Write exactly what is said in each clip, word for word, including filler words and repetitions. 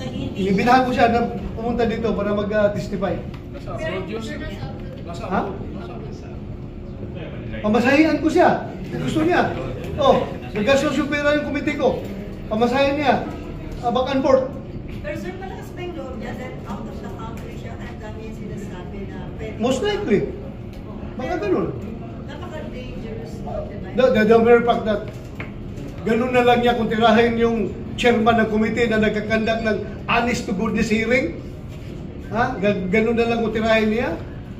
Ibinahan ko siya na pumunta dito para mag-testify. Ha? Pamasahian ko siya. Gusto niya. Oh, naggastos yung pera yung komite ko. Pamasahin niya. Uh, back and forth. Pero sir, malakas pa yung loob niya that out of the country siya at dami yung sinasabi na pwede. Most likely. Baka ganun. Napaka-dangerous. Diba? The, the, the very fact that ganun na lang niya kung tirahin yung chairman ng komite na nagkakandak ng honest to goodness hearing. Ha? Ganun na lang kung tirahin niya.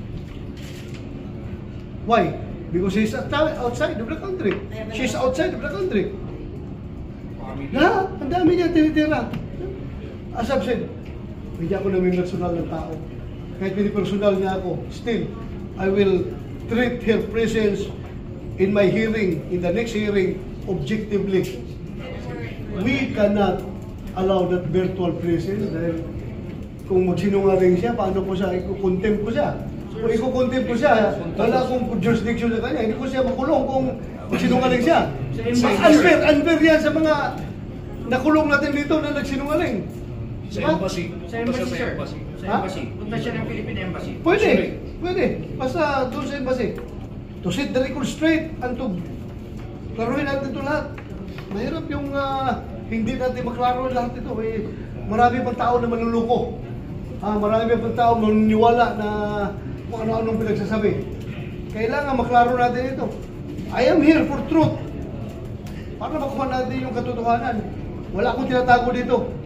Why? Because she's outside of the country. She's outside of the country. Na, ang dami niya tinitira. As I've said, hindi ako namin personal ng tao. Kahit hindi personal niya ako, still, I will treat her presence in my hearing, in the next hearing, objectively. We cannot allow that virtual presence dahil kung magsinungaling siya, paano ko siya, ikukontempt ko siya. Kung ikukontempt ko siya, wala akong jurisdiction sa kanya, hindi ko siya makulong kung magsinungaling siya. Unfair, unfair yan sa mga nakulong natin dito na nagsinungaling. Sa embassy. Sa embassy, sir. Sa embassy. Punta siya ng Philippine Embassy. Pwede, pwede. Basta doon sa embassy. To set the record straight and to klaruhin natin ito lahat. Mahirap yung uh, hindi natin maklaro lahat ito. May marami pang tao na manluloko. Ah, marami pang tao maniniwala na kung ano-anong pinagsasabi. Kailangan maklaro natin ito. I am here for truth. Para makuha natin yung katotohanan. Wala akong tinatago dito.